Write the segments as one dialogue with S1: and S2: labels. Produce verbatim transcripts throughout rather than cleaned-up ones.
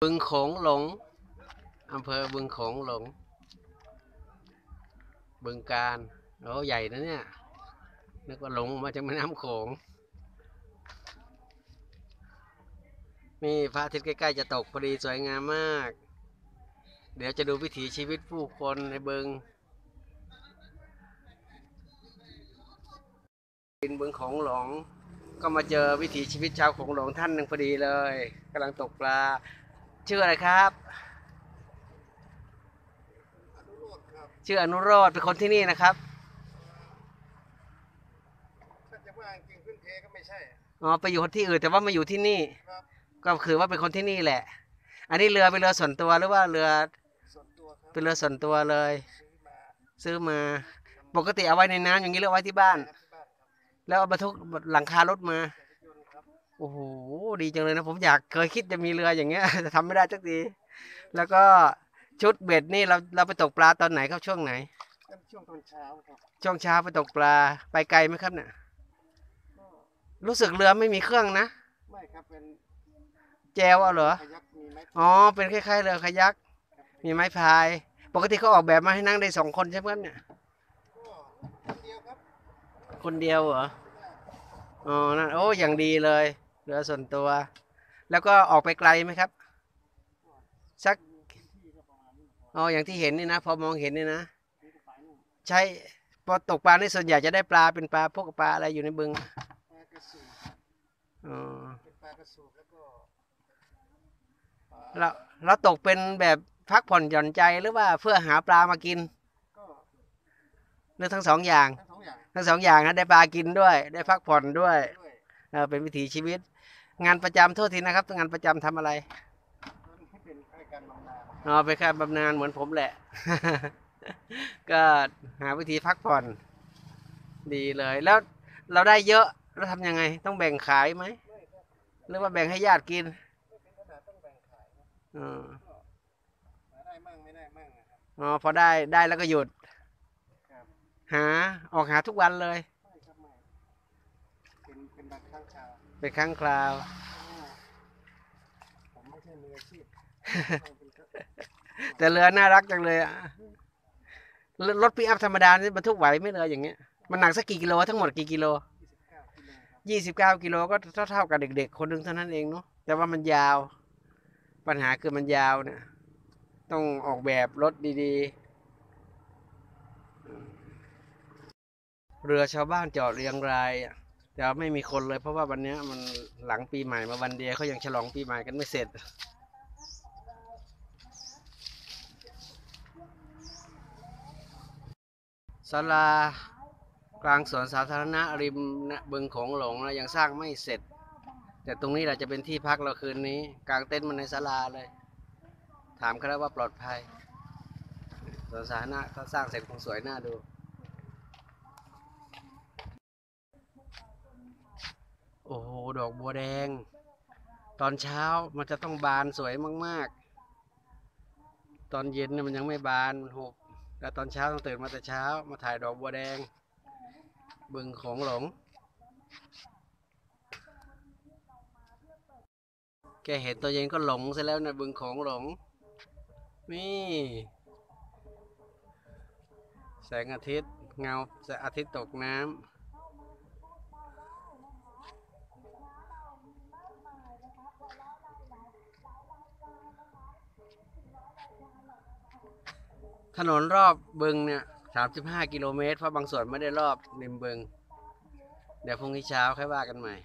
S1: บึงโขงหลงอำเภอบึงโขงหลงบึงกาฬโอ้ใหญ่นะเนี่ยนึกว่าหลงมาจากแม่น้ำโขงนี่พระอาทิตย์ใกล้ๆจะตกพอดีสวยงามมากเดี๋ยวจะดูวิถีชีวิตผู้คนในบึงบินบึงโขงหลงก็มาเจอวิถีชีวิตชาวโขงหลงท่านหนึ่งพอดีเลยกำลังตกปลาชื่ออะไรครับชื่ออนุโรธเป็นคนที่นี่นะครับ
S2: ถ้าจะว่าจริงพื้นเพก็ไม่ใช่
S1: อ๋อไปอยู่ที่อื่นแต่ว่ามาอยู่ที่นี่
S2: ครับ
S1: ก็คือว่าเป็นคนที่นี่แหละอันนี้เรือเป็นเรือส่วนตัวหรือว่าเรือ
S2: ส่วนตัวครับ
S1: เป็นเรือส่วนตัวเลย
S2: ซื้อมา
S1: ซื้อมาปกติเอาไว้ในน้ำอย่างนี้หรือเอาไว้ที่บ้าน
S2: ครับที่บ้านครับ
S1: แล้วเอาบรรทุกหลังคารถมา
S2: ใส่รถยนต์ครับ
S1: โอ้โหดีจังเลยนะผมอยากเคยคิดจะมีเรืออย่างเงี้ยแต่ทำไม่ได้สักทีแล้วก็ชุดเบ็ดนี่เราเราไปตกปลาตอนไหนครับช่วงไหน
S2: เป็นช่วงตอนเช้าครับ
S1: ช่วงเช้าไปตกปลาไปไกลไหมครับเนี่ย
S2: ก็
S1: รู้สึกเรือไม่มีเครื่องนะ
S2: ไม่ครับเป็น
S1: แจวเอาเหรอ
S2: พยักมีไม้
S1: อ๋อเป็นคล้ายๆเรือคายักมีไม้พายปกติเขาออกแบบมาให้นั่งได้สองคนใช่ไหมครับเนี่ย
S2: ก็เดียวครับ
S1: คนเดียวเหรออ๋อนั่นโอ้อย่างดีเลยเรือส่วนตัวแล้วก็ออกไปไกลไหมครับสักอ๋ออย่างที่เห็นนี่นะพอมองเห็นนี่นะใช่พอตกปลาในส่วนใหญ่จะได้ปลาเป็นปลาพวกปลาอะไรอยู่ในบึง
S2: ปลากระสูบ
S1: อ๋อ
S2: เป็นปลากระสูบแล้วก็ปลา
S1: เราเราตกเป็นแบบพักผ่อนหย่อนใจหรือว่าเพื่อหาปลามากิน
S2: ก็
S1: หรือทั้งสองอย่าง
S2: ทั้งสองอย่าง
S1: ทั้งสองอย่างนะได้ปลากินด้วยได้พักผ่อนด้วย
S2: ด้วย
S1: เออเป็นวิถีชีวิตงานประจำโทษทีนะครับงานประจำทำอะไร
S2: ให้เป็นข้าราชการบำนาญ
S1: อ๋อไปค่าบำนาญเหมือนผมแหละ ก็หาวิธีพักผ่อนดีเลยแล้วเราได้เยอะเราทำยังไงต้องแบ่งขายไหม
S2: ไม่ครับ
S1: หรือว่าแบ่งให้ญาติกิน
S2: ไม่เป็นขนาดต้องแบ่งขายนะ
S1: อ๋อ
S2: ก็หาได้มั่งไม่ได้มั่งนะครับ
S1: อ๋อพอได้ได้แล้วก็หยุด
S2: ครับ
S1: หาออกหาทุกวันเลย
S2: ไม่ครับไม่เป็นเป็นบางครั้งคราว
S1: เป็นครั้งคราว
S2: ผมไม่ใช่มืออาชีพ
S1: แต่เรือน่ารักจังเลยอะรถปิกอัพธรรมดานี่บรรทุกไหวไม่เรืออย่างเงี้ยมันหนักสักกี่กิโลทั้งหมดกี่กิโล
S2: ยี่สิบเก้ากิโลครับ
S1: ยี่สิบเก้ากิโลก็เท่าเท่ากับเด็กๆคนหนึ่งเท่านั้นเองเนาะแต่ว่ามันยาวปัญหาคือมันยาวเนี่ยต้องออกแบบรถดีๆเรือชาวบ้านจอดเรียงรายอะแต่ไม่มีคนเลยเพราะว่าวันนี้มันหลังปีใหม่มาวันเดียวเขายังฉลองปีใหม่กันไม่เสร็จศาลากลางสวนสาธารณะริมบึงโขงหลงนะยังสร้างไม่เสร็จแต่ตรงนี้แหละจะเป็นที่พักเราคืนนี้กางเต็นท์มันในศาลาเลยถามเขาแล้วว่าปลอดภัยสวนสาธารณะเขาสร้างเสร็จคงสวยน่าดูโอ้โหดอกบัวแดงตอนเช้ามันจะต้องบานสวยมากๆตอนเย็นเนี่ยมันยังไม่บานมันหุบแล้วตอนเช้าต้องตื่นมาแต่เช้ามาถ่ายดอกบัวแดงบึงโขงหลงแกเห็นตัวเย็นก็หลงซะแล้วนะบึงโขงหลงนี่แสงอาทิตย์เงาแสงอาทิตย์ตกน้ำถนนรอบบึงเนี่ยสามสิบห้ากิโลเมตรเพราะบางส่วนไม่ได้รอบริมบึงเดี๋ยวพรุ่งนี้เช้าค่อยว่ากันใหม่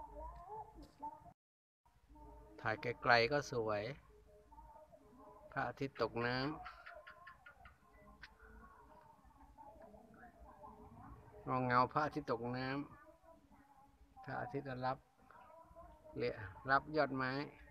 S1: ถ่ายไกลๆก็สวยพระอาทิตย์ตกน้ำมองเงาพระอาทิตย์ตกน้ำพระอาทิตย์รับเละรับยอดไม้